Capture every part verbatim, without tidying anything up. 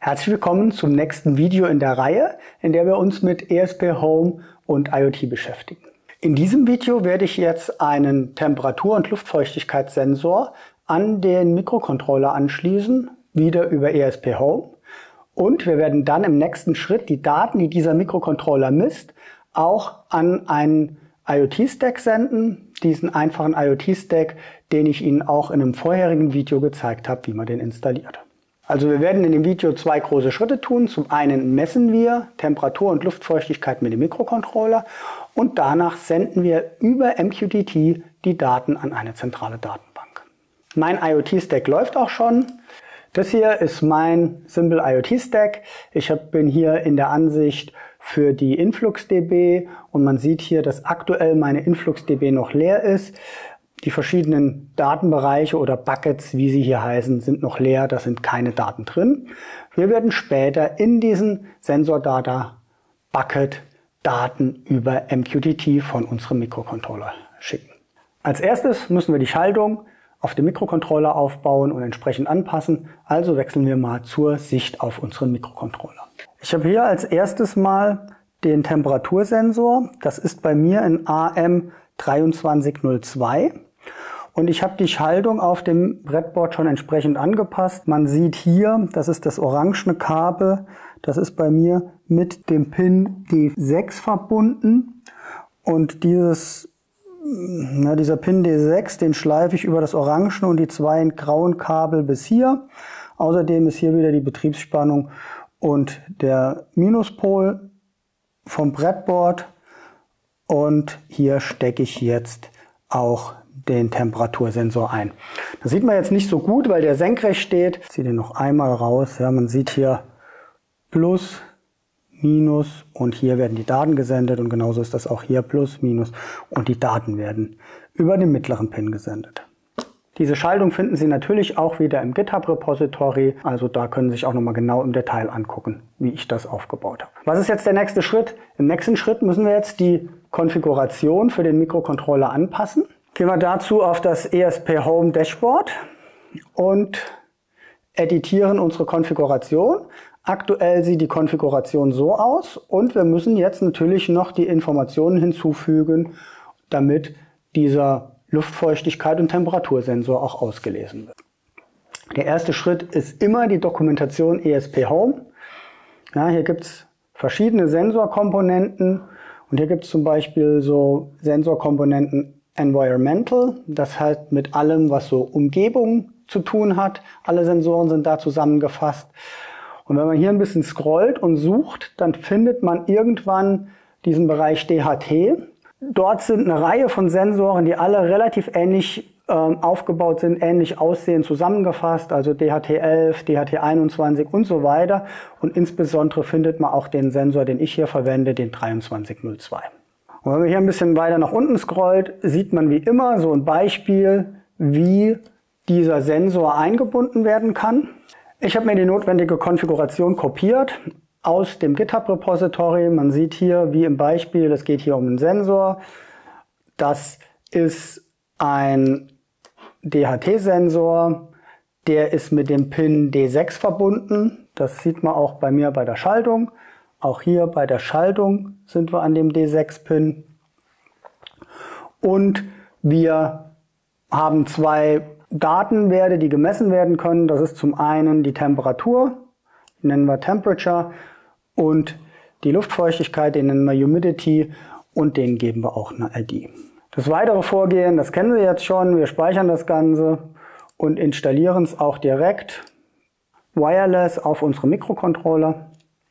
Herzlich willkommen zum nächsten Video in der Reihe, in der wir uns mit E S P Home und IoT beschäftigen. In diesem Video werde ich jetzt einen Temperatur- und Luftfeuchtigkeitssensor an den Mikrocontroller anschließen, wieder über E S P Home. Und wir werden dann im nächsten Schritt die Daten, die dieser Mikrocontroller misst, auch an einen IoT-Stack senden, diesen einfachen IoT-Stack, den ich Ihnen auch in einem vorherigen Video gezeigt habe, wie man den installiert. Also wir werden in dem Video zwei große Schritte tun. Zum einen messen wir Temperatur und Luftfeuchtigkeit mit dem Mikrocontroller und danach senden wir über M Q T T die Daten an eine zentrale Datenbank. Mein IoT-Stack läuft auch schon. Das hier ist mein Simple IoT-Stack. Ich bin hier in der Ansicht für die InfluxDB und man sieht hier, dass aktuell meine InfluxDB noch leer ist. Die verschiedenen Datenbereiche oder Buckets, wie sie hier heißen, sind noch leer, da sind keine Daten drin. Wir werden später in diesen Sensor-Data-Bucket Daten über M Q T T von unserem Mikrocontroller schicken. Als erstes müssen wir die Schaltung auf dem Mikrocontroller aufbauen und entsprechend anpassen. Also wechseln wir mal zur Sicht auf unseren Mikrocontroller. Ich habe hier als erstes mal den Temperatursensor. Das ist bei mir in A M zwei drei null zwei. Und ich habe die Schaltung auf dem Brettboard schon entsprechend angepasst. Man sieht hier, das ist das orangene Kabel. Das ist bei mir mit dem Pin D sechs verbunden. Und dieses, na, dieser Pin D sechs, den schleife ich über das orangene und die zwei grauen Kabel bis hier. Außerdem ist hier wieder die Betriebsspannung und der Minuspol vom Brettboard. Und hier stecke ich jetzt auch den Temperatursensor ein. Das sieht man jetzt nicht so gut, weil der senkrecht steht. Ich ziehe den noch einmal raus. Ja, man sieht hier Plus, Minus und hier werden die Daten gesendet und genauso ist das auch hier Plus, Minus und die Daten werden über den mittleren Pin gesendet. Diese Schaltung finden Sie natürlich auch wieder im GitHub-Repository, also da können Sie sich auch nochmal genau im Detail angucken, wie ich das aufgebaut habe. Was ist jetzt der nächste Schritt? Im nächsten Schritt müssen wir jetzt die Konfiguration für den Mikrocontroller anpassen. Gehen wir dazu auf das E S P Home Dashboard und editieren unsere Konfiguration. Aktuell sieht die Konfiguration so aus und wir müssen jetzt natürlich noch die Informationen hinzufügen, damit dieser Luftfeuchtigkeit und Temperatursensor auch ausgelesen wird. Der erste Schritt ist immer die Dokumentation E S P Home. Ja, hier gibt es verschiedene Sensorkomponenten und hier gibt es zum Beispiel so Sensorkomponenten Environmental, das heißt mit allem, was so Umgebung zu tun hat. Alle Sensoren sind da zusammengefasst. Und wenn man hier ein bisschen scrollt und sucht, dann findet man irgendwann diesen Bereich D H T. Dort sind eine Reihe von Sensoren, die alle relativ ähnlich ähm, aufgebaut sind, ähnlich aussehen, zusammengefasst, also D H T elf, D H T einundzwanzig und so weiter. Und insbesondere findet man auch den Sensor, den ich hier verwende, den zwei drei null zwei. Und wenn man hier ein bisschen weiter nach unten scrollt, sieht man wie immer so ein Beispiel, wie dieser Sensor eingebunden werden kann. Ich habe mir die notwendige Konfiguration kopiert aus dem GitHub-Repository. Man sieht hier, wie im Beispiel, es geht hier um einen Sensor. Das ist ein D H T-Sensor, der ist mit dem Pin D sechs verbunden. Das sieht man auch bei mir bei der Schaltung. Auch hier bei der Schaltung sind wir an dem D sechs Pin. Und wir haben zwei Datenwerte, die gemessen werden können. Das ist zum einen die Temperatur, die nennen wir Temperature, und die Luftfeuchtigkeit, den nennen wir Humidity und den geben wir auch eine I D. Das weitere Vorgehen, das kennen Sie jetzt schon. Wir speichern das Ganze und installieren es auch direkt wireless auf unsere Mikrocontroller.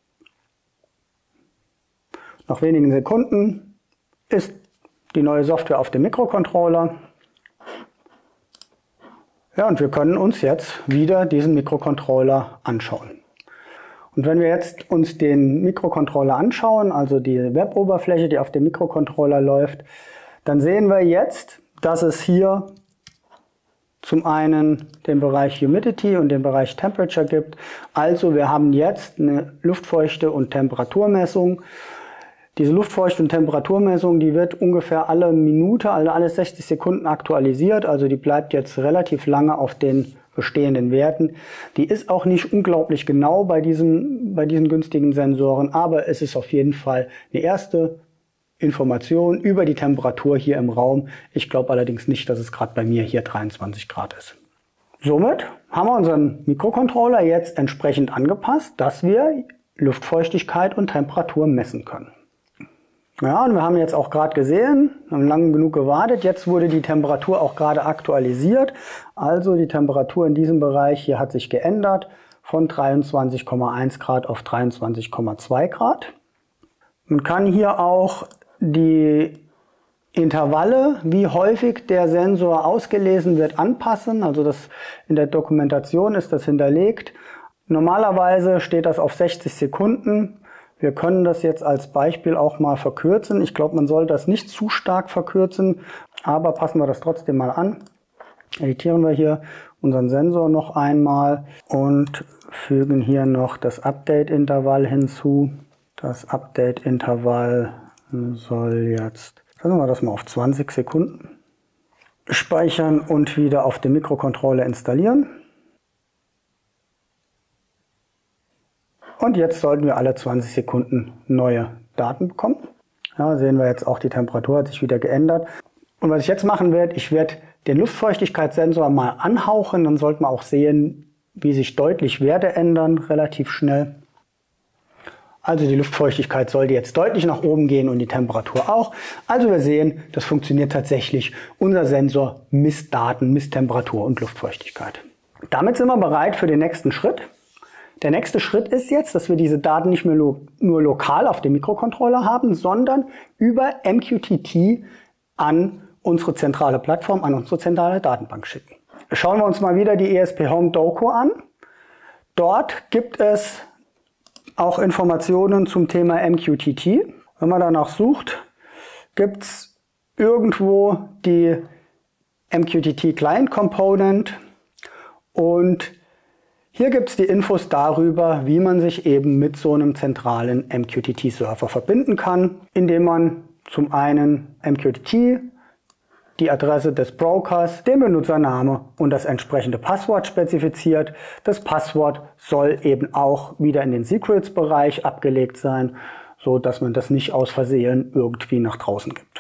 Nach wenigen Sekunden ist die neue Software auf dem Mikrocontroller. Ja, und wir können uns jetzt wieder diesen Mikrocontroller anschauen. Und wenn wir jetzt uns den Mikrocontroller anschauen, also die Web-Oberfläche, die auf dem Mikrocontroller läuft, dann sehen wir jetzt, dass es hier zum einen den Bereich Humidity und den Bereich Temperature gibt. Also wir haben jetzt eine Luftfeuchte- und Temperaturmessung. Diese Luftfeuchte- und Temperaturmessung, die wird ungefähr alle Minute, also alle sechzig Sekunden aktualisiert. Also die bleibt jetzt relativ lange auf den bestehenden Werten. Die ist auch nicht unglaublich genau bei diesen, bei diesen günstigen Sensoren, aber es ist auf jeden Fall eine erste Information über die Temperatur hier im Raum. Ich glaube allerdings nicht, dass es gerade bei mir hier dreiundzwanzig Grad ist. Somit haben wir unseren Mikrocontroller jetzt entsprechend angepasst, dass wir Luftfeuchtigkeit und Temperatur messen können. Ja, und wir haben jetzt auch gerade gesehen, haben lange genug gewartet, jetzt wurde die Temperatur auch gerade aktualisiert. Also die Temperatur in diesem Bereich hier hat sich geändert von dreiundzwanzig Komma eins Grad auf dreiundzwanzig Komma zwei Grad. Man kann hier auch die Intervalle, wie häufig der Sensor ausgelesen wird, anpassen. Also das in der Dokumentation ist das hinterlegt. Normalerweise steht das auf sechzig Sekunden. Wir können das jetzt als Beispiel auch mal verkürzen. Ich glaube, man soll das nicht zu stark verkürzen, aber passen wir das trotzdem mal an. Editieren wir hier unseren Sensor noch einmal und fügen hier noch das Update-Intervall hinzu. Das Update-Intervall soll jetzt, sagen wir das mal auf zwanzig Sekunden, speichern und wieder auf dem Mikrocontroller installieren. Und jetzt sollten wir alle zwanzig Sekunden neue Daten bekommen. Ja, sehen wir jetzt auch, die Temperatur hat sich wieder geändert. Und was ich jetzt machen werde, ich werde den Luftfeuchtigkeitssensor mal anhauchen, dann sollten wir auch sehen, wie sich deutlich Werte ändern, relativ schnell. Also die Luftfeuchtigkeit sollte jetzt deutlich nach oben gehen und die Temperatur auch. Also wir sehen, das funktioniert tatsächlich. Unser Sensor misst Daten, misst Temperatur und Luftfeuchtigkeit. Damit sind wir bereit für den nächsten Schritt. Der nächste Schritt ist jetzt, dass wir diese Daten nicht mehr lo- nur lokal auf dem Mikrocontroller haben, sondern über M Q T T an unsere zentrale Plattform, an unsere zentrale Datenbank schicken. Schauen wir uns mal wieder die E S P Home Doku an. Dort gibt es auch Informationen zum Thema M Q T T. Wenn man danach sucht, gibt es irgendwo die M Q T T Client Component und hier gibt es die Infos darüber, wie man sich eben mit so einem zentralen M Q T T-Server verbinden kann, indem man zum einen M Q T T, die Adresse des Brokers, den Benutzername und das entsprechende Passwort spezifiziert. Das Passwort soll eben auch wieder in den Secrets-Bereich abgelegt sein, so dass man das nicht aus Versehen irgendwie nach draußen gibt.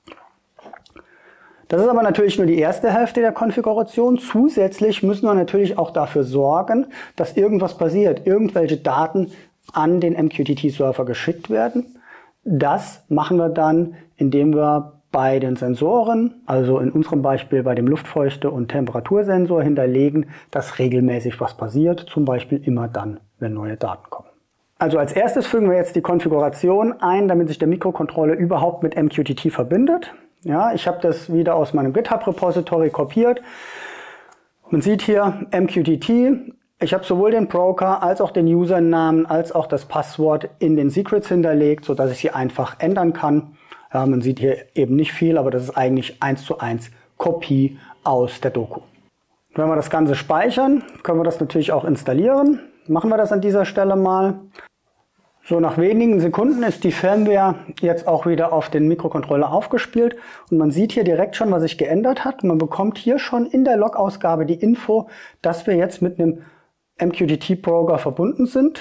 Das ist aber natürlich nur die erste Hälfte der Konfiguration. Zusätzlich müssen wir natürlich auch dafür sorgen, dass irgendwas passiert, irgendwelche Daten an den M Q T T-Server geschickt werden. Das machen wir dann, indem wir bei den Sensoren, also in unserem Beispiel bei dem Luftfeuchte- und Temperatursensor hinterlegen, dass regelmäßig was passiert, zum Beispiel immer dann, wenn neue Daten kommen. Also als erstes fügen wir jetzt die Konfiguration ein, damit sich der Mikrocontroller überhaupt mit M Q T T verbindet. Ja, ich habe das wieder aus meinem GitHub-Repository kopiert. Man sieht hier M Q T T. Ich habe sowohl den Broker als auch den Usernamen als auch das Passwort in den Secrets hinterlegt, sodass ich sie einfach ändern kann. Ja, man sieht hier eben nicht viel, aber das ist eigentlich eins zu eins Kopie aus der Doku. Wenn wir das Ganze speichern, können wir das natürlich auch installieren. Machen wir das an dieser Stelle mal. So, nach wenigen Sekunden ist die Firmware jetzt auch wieder auf den Mikrocontroller aufgespielt und man sieht hier direkt schon, was sich geändert hat. Man bekommt hier schon in der Log-Ausgabe die Info, dass wir jetzt mit einem M Q T T-Broker verbunden sind.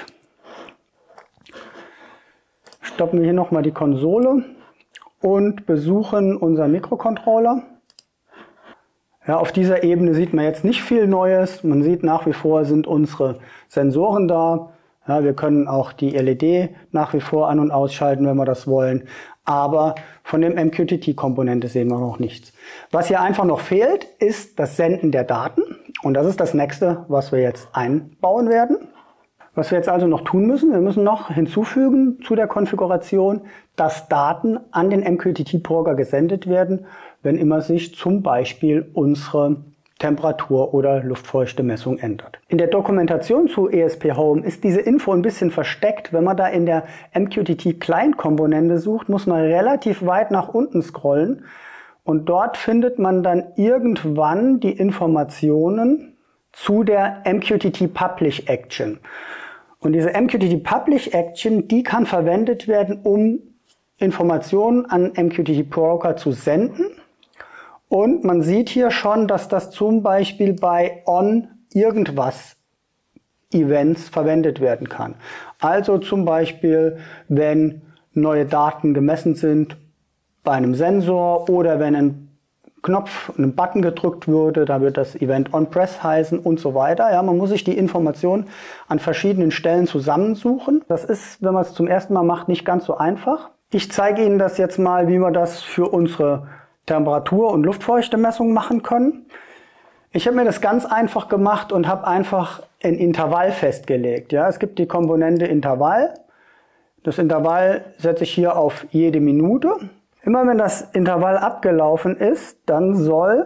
Stoppen wir hier nochmal die Konsole und besuchen unseren Mikrocontroller. Ja, auf dieser Ebene sieht man jetzt nicht viel Neues. Man sieht nach wie vor sind unsere Sensoren da. Ja, wir können auch die L E D nach wie vor an- und ausschalten, wenn wir das wollen. Aber von dem M Q T T-Komponente sehen wir noch nichts. Was hier einfach noch fehlt, ist das Senden der Daten. Und das ist das nächste, was wir jetzt einbauen werden. Was wir jetzt also noch tun müssen, wir müssen noch hinzufügen zu der Konfiguration, dass Daten an den M Q T T-Broker gesendet werden, wenn immer sich zum Beispiel unsere Temperatur- oder Luftfeuchtemessung ändert. In der Dokumentation zu E S P Home ist diese Info ein bisschen versteckt. Wenn man da in der M Q T T-Client-Komponente sucht, muss man relativ weit nach unten scrollen und dort findet man dann irgendwann die Informationen zu der M Q T T-Publish-Action. Und diese M Q T T-Publish-Action, die kann verwendet werden, um Informationen an M Q T T-Broker zu senden. Und man sieht hier schon, dass das zum Beispiel bei On irgendwas Events verwendet werden kann. Also zum Beispiel, wenn neue Daten gemessen sind bei einem Sensor oder wenn ein Knopf, ein Button gedrückt würde, da wird das Event on-press heißen und so weiter. Ja, man muss sich die Informationen an verschiedenen Stellen zusammensuchen. Das ist, wenn man es zum ersten Mal macht, nicht ganz so einfach. Ich zeige Ihnen das jetzt mal, wie wir das für unsere Temperatur- und Luftfeuchtemessung machen können. Ich habe mir das ganz einfach gemacht und habe einfach ein Intervall festgelegt. Ja, es gibt die Komponente Intervall. Das Intervall setze ich hier auf jede Minute. Immer wenn das Intervall abgelaufen ist, dann soll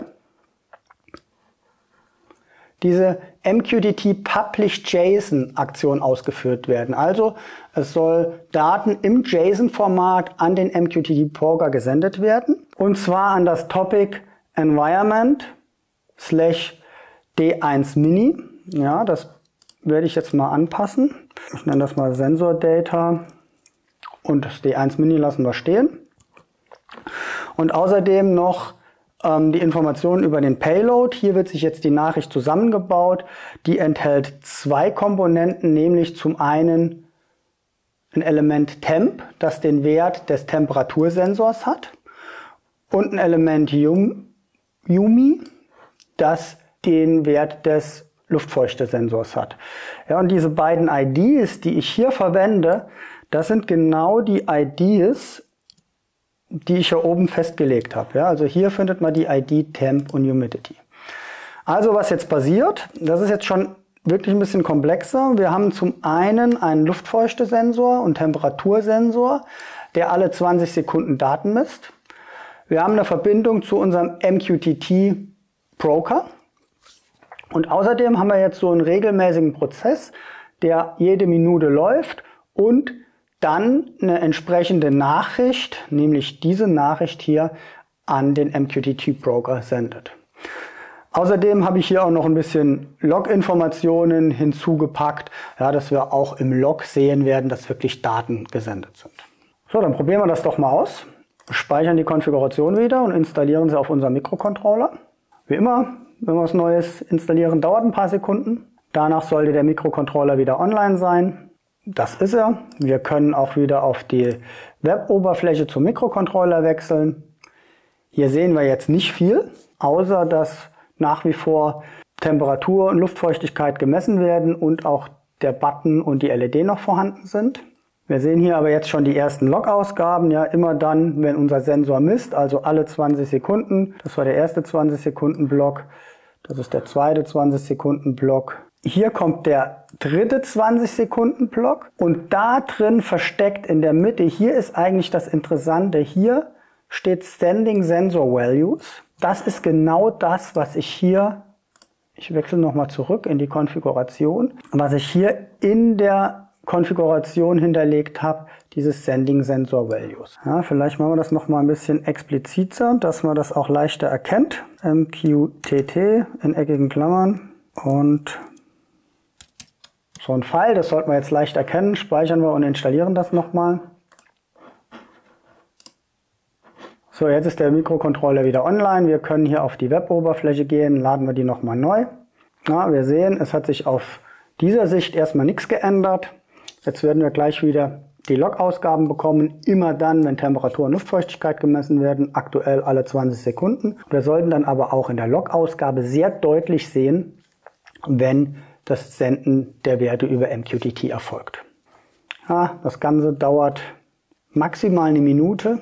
diese M Q T T Publish JSON Aktion ausgeführt werden. Also es soll Daten im JSON-Format an den M Q T T-Broker gesendet werden. Und zwar an das Topic Environment slash D eins Mini. Ja, das werde ich jetzt mal anpassen. Ich nenne das mal Sensor Data und das D eins Mini lassen wir stehen. Und außerdem noch ähm, die Informationen über den Payload. Hier wird sich jetzt die Nachricht zusammengebaut. Die enthält zwei Komponenten, nämlich zum einen ein Element Temp, das den Wert des Temperatursensors hat, und ein Element Yumi, das den Wert des Luftfeuchtesensors hat. Ja, und diese beiden I Ds, die ich hier verwende, das sind genau die I Ds, die ich hier oben festgelegt habe. Ja, also hier findet man die I D Temp und Humidity. Also was jetzt passiert, das ist jetzt schon wirklich ein bisschen komplexer. Wir haben zum einen einen Luftfeuchtesensor und Temperatursensor, der alle zwanzig Sekunden Daten misst. Wir haben eine Verbindung zu unserem M Q T T-Broker. Und außerdem haben wir jetzt so einen regelmäßigen Prozess, der jede Minute läuft und dann eine entsprechende Nachricht, nämlich diese Nachricht hier, an den M Q T T-Broker sendet. Außerdem habe ich hier auch noch ein bisschen Log-Informationen hinzugepackt, ja, dass wir auch im Log sehen werden, dass wirklich Daten gesendet sind. So, dann probieren wir das doch mal aus. Speichern die Konfiguration wieder und installieren sie auf unserem Mikrocontroller. Wie immer, wenn wir was Neues installieren, dauert ein paar Sekunden. Danach sollte der Mikrocontroller wieder online sein. Das ist er. Wir können auch wieder auf die Web-Oberfläche zum Mikrocontroller wechseln. Hier sehen wir jetzt nicht viel, außer dass nach wie vor Temperatur und Luftfeuchtigkeit gemessen werden und auch der Button und die L E D noch vorhanden sind. Wir sehen hier aber jetzt schon die ersten Log-Ausgaben, ja, immer dann, wenn unser Sensor misst, also alle zwanzig Sekunden. Das war der erste zwanzig Sekunden Block, das ist der zweite zwanzig Sekunden Block. Hier kommt der dritte zwanzig Sekunden Block und da drin versteckt in der Mitte, hier ist eigentlich das Interessante, hier steht Standing Sensor Values. Das ist genau das, was ich hier, ich wechsle nochmal zurück in die Konfiguration, was ich hier in der Konfiguration hinterlegt habe, dieses Sending Sensor Values. Ja, vielleicht machen wir das nochmal ein bisschen expliziter, dass man das auch leichter erkennt. M Q T T in eckigen Klammern und so ein Pfeil, das sollten wir jetzt leicht erkennen, speichern wir und installieren das nochmal. So, jetzt ist der Mikrocontroller wieder online. Wir können hier auf die Web-Oberfläche gehen, laden wir die nochmal neu. Ja, wir sehen, es hat sich auf dieser Sicht erstmal nichts geändert. Jetzt werden wir gleich wieder die Log-Ausgaben bekommen, immer dann, wenn Temperatur und Luftfeuchtigkeit gemessen werden, aktuell alle zwanzig Sekunden. Wir sollten dann aber auch in der Log-Ausgabe sehr deutlich sehen, wenn das Senden der Werte über M Q T T erfolgt. Ja, das Ganze dauert maximal eine Minute.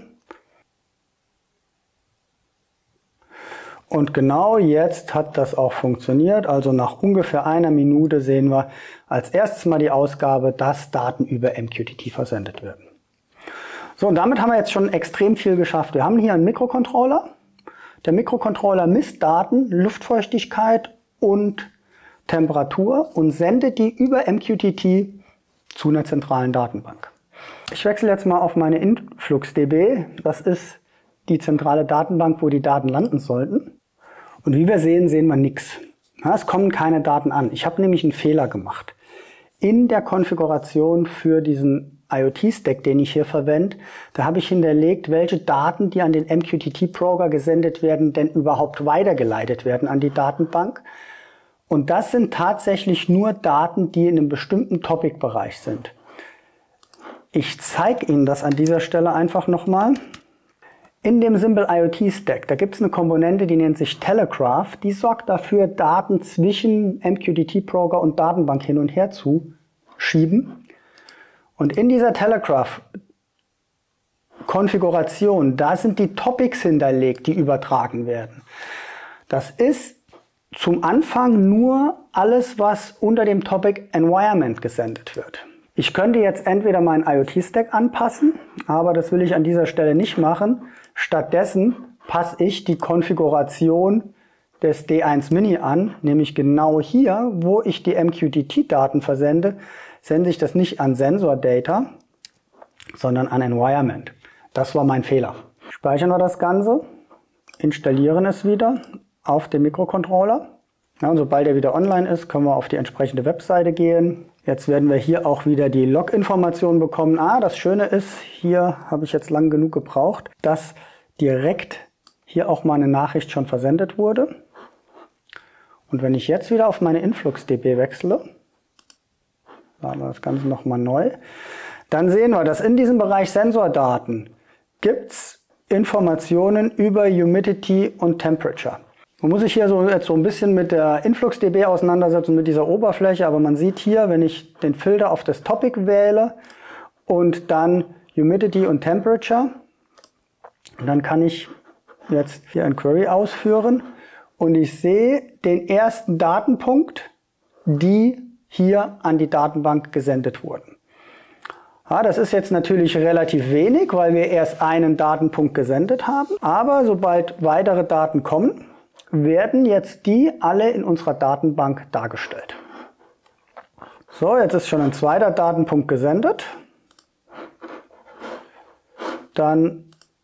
Und genau jetzt hat das auch funktioniert. Also nach ungefähr einer Minute sehen wir als erstes mal die Ausgabe, dass Daten über M Q T T versendet werden. So, und damit haben wir jetzt schon extrem viel geschafft. Wir haben hier einen Mikrocontroller. Der Mikrocontroller misst Daten, Luftfeuchtigkeit und Temperatur und sendet die über M Q T T zu einer zentralen Datenbank. Ich wechsle jetzt mal auf meine InfluxDB. Das ist die zentrale Datenbank, wo die Daten landen sollten. Und wie wir sehen, sehen wir nichts. Ja, es kommen keine Daten an. Ich habe nämlich einen Fehler gemacht. In der Konfiguration für diesen IoT-Stack, den ich hier verwende, da habe ich hinterlegt, welche Daten, die an den M Q T T-Broker gesendet werden, denn überhaupt weitergeleitet werden an die Datenbank. Und das sind tatsächlich nur Daten, die in einem bestimmten Topic-Bereich sind. Ich zeige Ihnen das an dieser Stelle einfach nochmal. In dem Simple IoT Stack, da gibt es eine Komponente, die nennt sich Telegraph. Die sorgt dafür, Daten zwischen M Q T T-Broker und Datenbank hin und her zu schieben. Und in dieser Telegraph-Konfiguration, da sind die Topics hinterlegt, die übertragen werden. Das ist zum Anfang nur alles, was unter dem Topic Environment gesendet wird. Ich könnte jetzt entweder meinen IoT-Stack anpassen, aber das will ich an dieser Stelle nicht machen. Stattdessen passe ich die Konfiguration des D eins Mini an, nämlich genau hier, wo ich die M Q T T-Daten versende, sende ich das nicht an Sensor Data, sondern an Environment. Das war mein Fehler. Speichern wir das Ganze, installieren es wieder auf dem Mikrocontroller. Ja, und sobald er wieder online ist, können wir auf die entsprechende Webseite gehen. Jetzt werden wir hier auch wieder die Log-Informationen bekommen. Ah, das Schöne ist, hier habe ich jetzt lang genug gebraucht, dass direkt hier auch mal eine Nachricht schon versendet wurde. Und wenn ich jetzt wieder auf meine InfluxDB wechsle, laden wir das Ganze nochmal neu, dann sehen wir, dass in diesem Bereich Sensordaten gibt es Informationen über Humidity und Temperature. Man muss sich hier so, jetzt so ein bisschen mit der InfluxDB auseinandersetzen, mit dieser Oberfläche, aber man sieht hier, wenn ich den Filter auf das Topic wähle und dann Humidity und Temperature, dann kann ich jetzt hier ein Query ausführen und ich sehe den ersten Datenpunkt, die hier an die Datenbank gesendet wurden. Ja, das ist jetzt natürlich relativ wenig, weil wir erst einen Datenpunkt gesendet haben, aber sobald weitere Daten kommen, werden jetzt die alle in unserer Datenbank dargestellt. So, jetzt ist schon ein zweiter Datenpunkt gesendet. Dann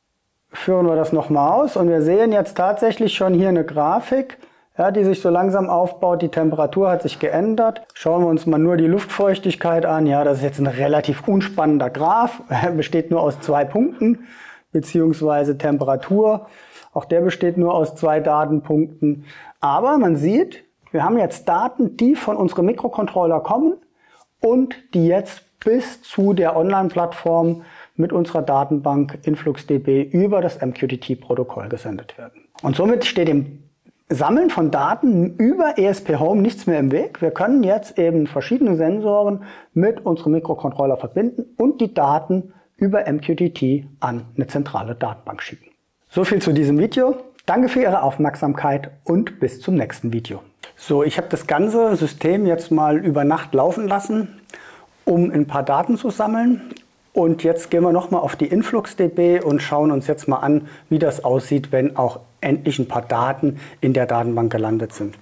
führen wir das nochmal aus und wir sehen jetzt tatsächlich schon hier eine Grafik, ja, die sich so langsam aufbaut. Die Temperatur hat sich geändert. Schauen wir uns mal nur die Luftfeuchtigkeit an. Ja, das ist jetzt ein relativ unspannender Graph. Er besteht nur aus zwei Punkten, beziehungsweise Temperatur. Auch der besteht nur aus zwei Datenpunkten. Aber man sieht, wir haben jetzt Daten, die von unserem Mikrocontroller kommen und die jetzt bis zu der Online-Plattform mit unserer Datenbank InfluxDB über das M Q T T-Protokoll gesendet werden. Und somit steht dem Sammeln von Daten über E S P Home nichts mehr im Weg. Wir können jetzt eben verschiedene Sensoren mit unserem Mikrocontroller verbinden und die Daten über M Q T T an eine zentrale Datenbank schicken. So viel zu diesem Video. Danke für Ihre Aufmerksamkeit und bis zum nächsten Video. So, ich habe das ganze System jetzt mal über Nacht laufen lassen, um ein paar Daten zu sammeln. Und jetzt gehen wir nochmal auf die InfluxDB und schauen uns jetzt mal an, wie das aussieht, wenn auch endlich ein paar Daten in der Datenbank gelandet sind.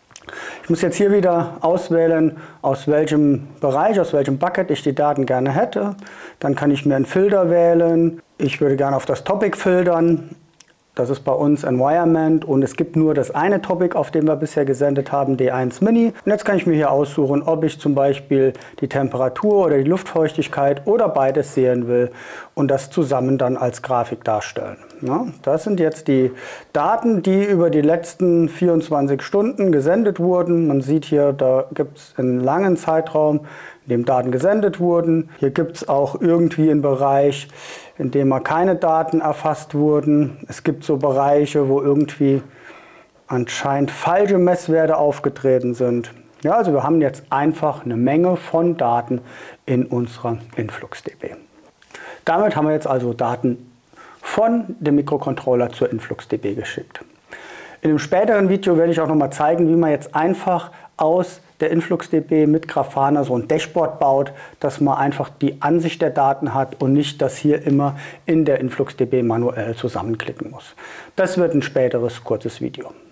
Ich muss jetzt hier wieder auswählen, aus welchem Bereich, aus welchem Bucket ich die Daten gerne hätte. Dann kann ich mir einen Filter wählen. Ich würde gerne auf das Topic filtern. Das ist bei uns Environment und es gibt nur das eine Topic, auf dem wir bisher gesendet haben, D eins Mini. Und jetzt kann ich mir hier aussuchen, ob ich zum Beispiel die Temperatur oder die Luftfeuchtigkeit oder beides sehen will und das zusammen dann als Grafik darstellen. Ja, das sind jetzt die Daten, die über die letzten vierundzwanzig Stunden gesendet wurden. Man sieht hier, da gibt es einen langen Zeitraum, in dem Daten gesendet wurden. Hier gibt es auch irgendwie einen Bereich, in dem mal keine Daten erfasst wurden. Es gibt so Bereiche, wo irgendwie anscheinend falsche Messwerte aufgetreten sind. Ja, also wir haben jetzt einfach eine Menge von Daten in unserer InfluxDB. Damit haben wir jetzt also Daten von dem Mikrocontroller zur InfluxDB geschickt. In einem späteren Video werde ich auch noch mal zeigen, wie man jetzt einfach aus der InfluxDB mit Grafana so ein Dashboard baut, dass man einfach die Ansicht der Daten hat und nicht das hier immer in der InfluxDB manuell zusammenklicken muss. Das wird ein späteres kurzes Video.